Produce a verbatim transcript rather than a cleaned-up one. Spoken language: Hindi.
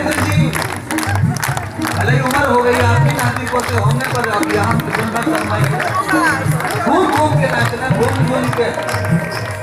नरेंद्र जी, भले उम्र हो गई आपकी, नाती पोते होने पर अब यहाँ घूम घूम के नाचना, घूम घूम के।